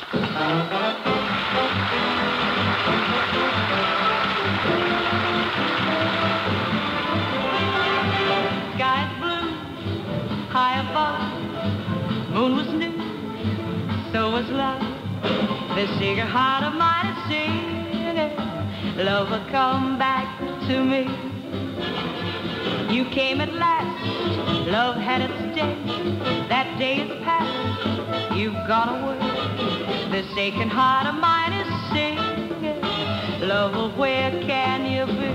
Sky's blue, high above, moon was new, so was love. This eager heart of mine is singing, love will come back to me. You came at last, love had its day, that day is past, you've gone away. This aching heart of mine is singing, love, where can you be?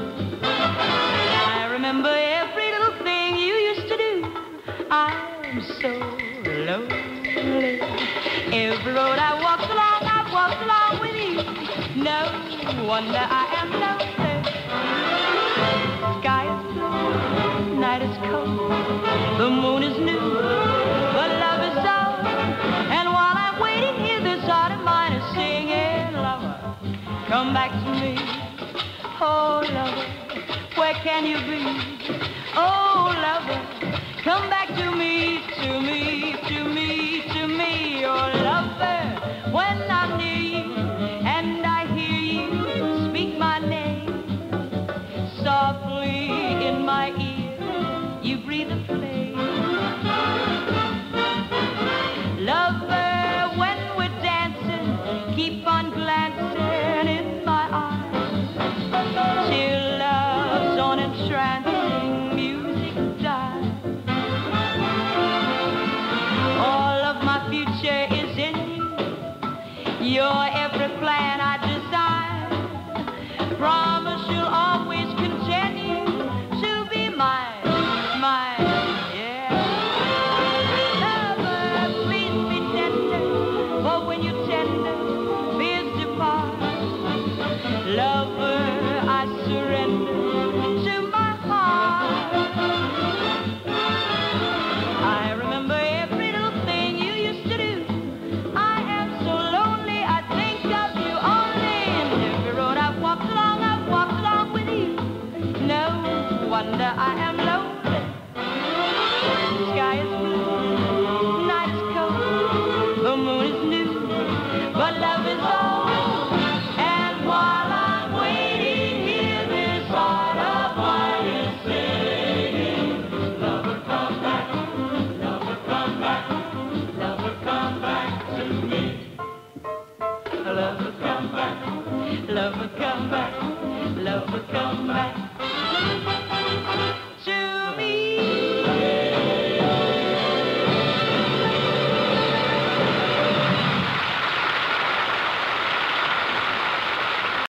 I remember every little thing you used to do, I'm so lonely. Every road I walked along with you, no wonder I am lonely. Sky is blue, night is cold, the moon is new, but love is old. And while I'm waiting here, this heart of mine is singing, lover, come back to me. Oh, lover, where can you be? Oh, lover, come back to me, to me, to me, to me. Oh, lover, when I'm near you and I hear you speak my name softly in my ear, you breathe a flame. Lover, when we're dancing, keep on glancing in my eyes till love's on entrancing music dies. All of my future is in you, you're every plan I design. Promise you'll always continue to be mine, mine, yeah. Lover, please be tender, for when you tender, fears depart. Lover, I surrender to my heart. I remember every little thing you used to do. I am so lonely, I think of you only. And every road I've walked along with you. No wonder I am lonely. Sky is blue, night is cold, the moon is new, but love is old. And while I'm waiting here, this heart of mine is singing, lover, come back, lover, come back, lover, come back to me. Lover, come back, lover, come back, lover, come back.